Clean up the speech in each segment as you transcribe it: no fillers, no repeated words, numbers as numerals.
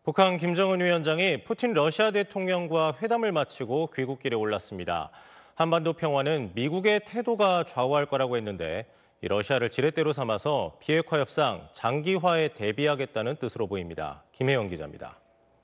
북한 김정은 위원장이 푸틴 러시아 대통령과 회담을 마치고 귀국길에 올랐습니다. 한반도 평화는 미국의 태도가 좌우할 거라고 했는데 이 러시아를 지렛대로 삼아서 비핵화 협상 장기화에 대비하겠다는 뜻으로 보입니다. 김혜영 기자입니다.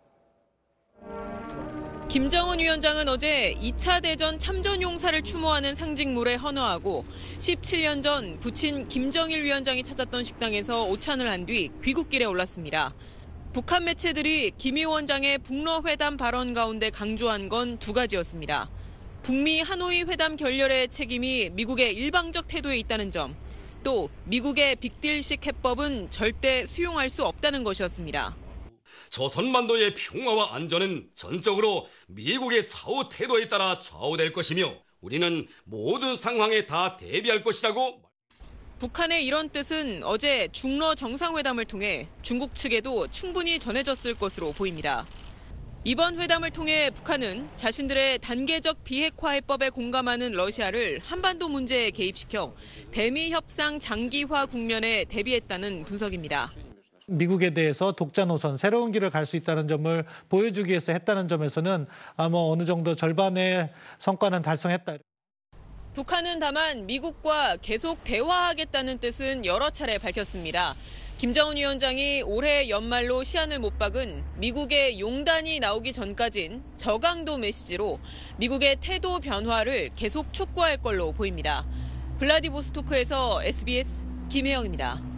김정은 위원장은 어제 2차 대전 참전 용사를 추모하는 상징물에 헌화하고 17년 전 부친 김정일 위원장이 찾았던 식당에서 오찬을 한 뒤 귀국길에 올랐습니다. 북한 매체들이 김 위원장의 북러 회담 발언 가운데 강조한 건 두 가지였습니다. 북미 하노이 회담 결렬의 책임이 미국의 일방적 태도에 있다는 점, 또 미국의 빅딜식 해법은 절대 수용할 수 없다는 것이었습니다. 조선반도의 평화와 안전은 전적으로 미국의 좌우 태도에 따라 좌우될 것이며 우리는 모든 상황에 다 대비할 것이라고. 북한의 이런 뜻은 어제 중러 정상회담을 통해 중국 측에도 충분히 전해졌을 것으로 보입니다. 이번 회담을 통해 북한은 자신들의 단계적 비핵화 해법에 공감하는 러시아를 한반도 문제에 개입시켜 대미 협상 장기화 국면에 대비했다는 분석입니다. 미국에 대해서 독자 노선, 새로운 길을 갈 수 있다는 점을 보여주기 위해서 했다는 점에서는 어느 정도 절반의 성과는 달성했다. 북한은 다만 미국과 계속 대화하겠다는 뜻은 여러 차례 밝혔습니다. 김정은 위원장이 올해 연말로 시한을 못 박은 미국의 용단이 나오기 전까진 저강도 메시지로 미국의 태도 변화를 계속 촉구할 걸로 보입니다. 블라디보스토크에서 SBS 김혜영입니다.